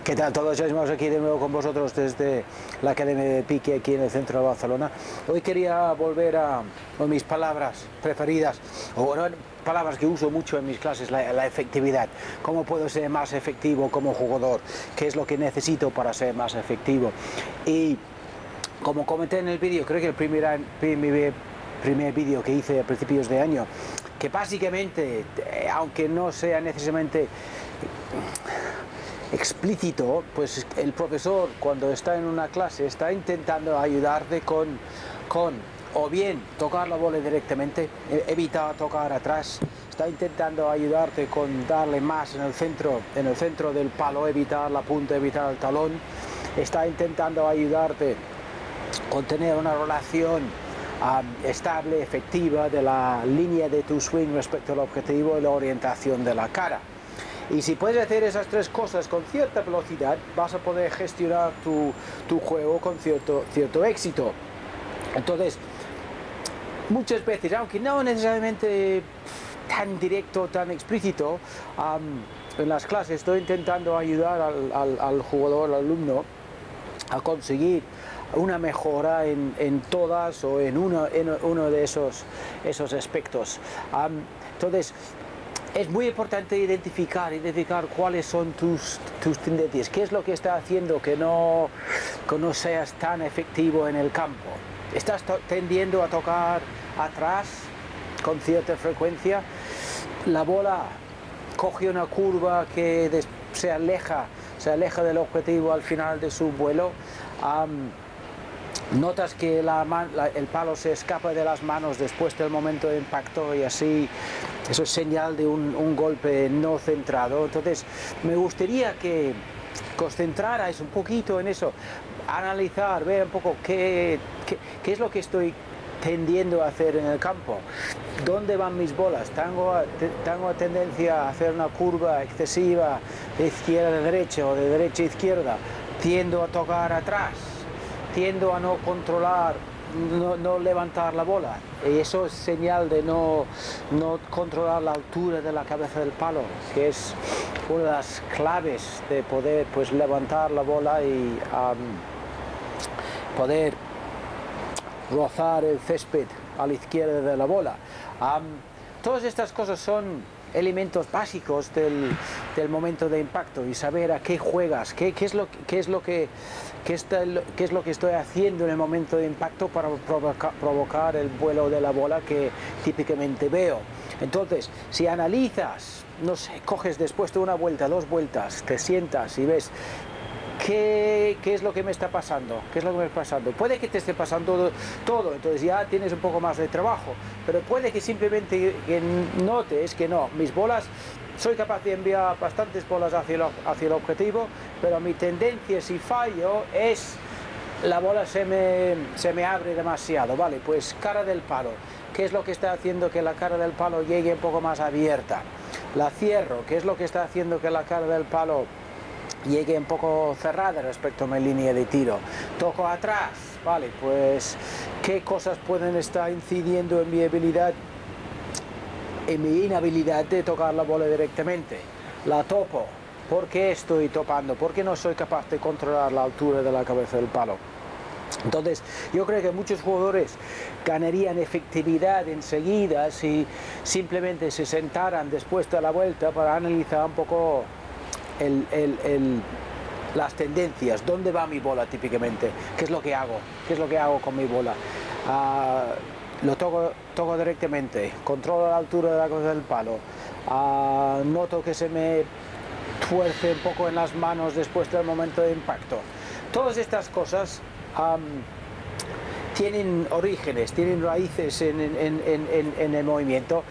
¿Qué tal todos? Estamos aquí de nuevo con vosotros desde la Academia de Pique aquí en el centro de Barcelona. Hoy quería volver a mis palabras preferidas, o bueno, palabras que uso mucho en mis clases, la efectividad. ¿Cómo puedo ser más efectivo como jugador? ¿Qué es lo que necesito para ser más efectivo? Y como comenté en el vídeo, creo que el primer vídeo que hice a principios de año, que básicamente, aunque no sea necesariamente explícito, pues el profesor cuando está en una clase está intentando ayudarte con o bien tocar la bola directamente, evitar tocar atrás, está intentando ayudarte con darle más en el centro del palo, evitar la punta, evitar el talón, está intentando ayudarte con tener una relación estable, efectiva de la línea de tu swing respecto al objetivo y la orientación de la cara. Y si puedes hacer esas tres cosas con cierta velocidad, vas a poder gestionar tu juego con cierto éxito. Entonces, muchas veces, aunque no necesariamente tan directo, tan explícito, en las clases estoy intentando ayudar al jugador, al alumno, a conseguir una mejora en todas o en uno de esos aspectos. Entonces, es muy importante identificar cuáles son tus tendencias, qué es lo que está haciendo que no seas tan efectivo en el campo. ¿Estás tendiendo a tocar atrás con cierta frecuencia? La bola coge una curva que se aleja del objetivo al final de su vuelo. Notas que el palo se escapa de las manos después del momento de impacto y así eso es señal de un golpe no centrado. Entonces me gustaría que concentrarais un poquito en eso, analizar, ver un poco qué es lo que estoy tendiendo a hacer en el campo, dónde van mis bolas, tengo tendencia a hacer una curva excesiva de izquierda a derecha o de derecha a izquierda, tiendo a tocar atrás, tiendo a no controlar, no levantar la bola, y eso es señal de no controlar la altura de la cabeza del palo, que es una de las claves de poder pues levantar la bola y poder rozar el césped a la izquierda de la bola. Todas estas cosas son elementos básicos del momento de impacto, y saber a qué juegas, qué es lo que estoy haciendo en el momento de impacto para provocar el vuelo de la bola que típicamente veo. Entonces, si analizas, no sé, coges después de una vuelta, dos vueltas, te sientas y ves ¿qué es lo que me está pasando? ¿Qué es lo que me está pasando? Puede que te esté pasando todo, entonces ya tienes un poco más de trabajo, pero puede que simplemente notes que no, mis bolas, soy capaz de enviar bastantes bolas hacia el objetivo, pero mi tendencia, si fallo, es la bola se me abre demasiado. Vale, pues cara del palo, ¿qué es lo que está haciendo que la cara del palo llegue un poco más abierta? La cierro, ¿qué es lo que está haciendo que la cara del palo llegue un poco cerrada respecto a mi línea de tiro? Toco atrás, vale, pues qué cosas pueden estar incidiendo en mi habilidad, en mi inhabilidad de tocar la bola directamente. La topo, ¿por qué estoy topando? ¿Por qué no soy capaz de controlar la altura de la cabeza del palo? Entonces, yo creo que muchos jugadores ganarían efectividad enseguida si simplemente se sentaran después de la vuelta para analizar un poco las tendencias, dónde va mi bola típicamente, qué es lo que hago, con mi bola. Lo toco directamente, controlo la altura de la cabeza del palo, noto que se me tuerce un poco en las manos después del momento de impacto. Todas estas cosas tienen orígenes, tienen raíces en el movimiento.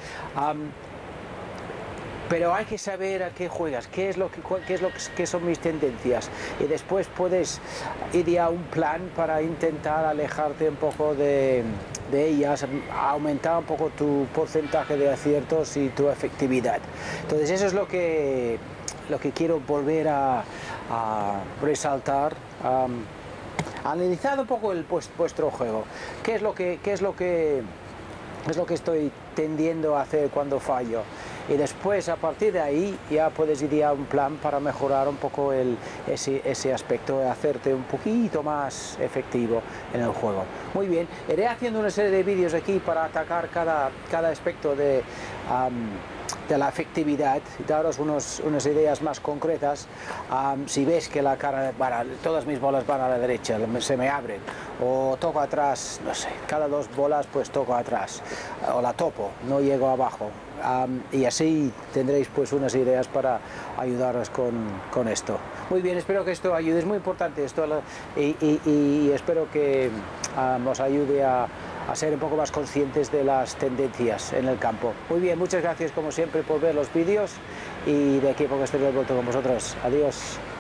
Pero hay que saber a qué juegas, qué son mis tendencias, y después puedes idear un plan para intentar alejarte un poco de ellas, aumentar un poco tu porcentaje de aciertos y tu efectividad. Entonces eso es lo que quiero volver a resaltar. Analizad un poco vuestro juego, qué es lo que estoy tendiendo a hacer cuando fallo. y después a partir de ahí ya puedes idear un plan para mejorar un poco ese aspecto, de hacerte un poquito más efectivo en el juego. Muy bien, iré haciendo una serie de vídeos aquí para atacar cada aspecto de la efectividad y daros unas ideas más concretas. Si ves que la cara, todas mis bolas van a la derecha, se me abren, o toco atrás, no sé, cada 2 bolas pues toco atrás, o la topo, no llego abajo, y así tendréis pues unas ideas para ayudaros con esto. Muy bien, espero que esto ayude, es muy importante esto, y espero que os ayude a ser un poco más conscientes de las tendencias en el campo. Muy bien, muchas gracias como siempre por ver los vídeos y de aquí a poco estaré de vuelta con vosotros. Adiós.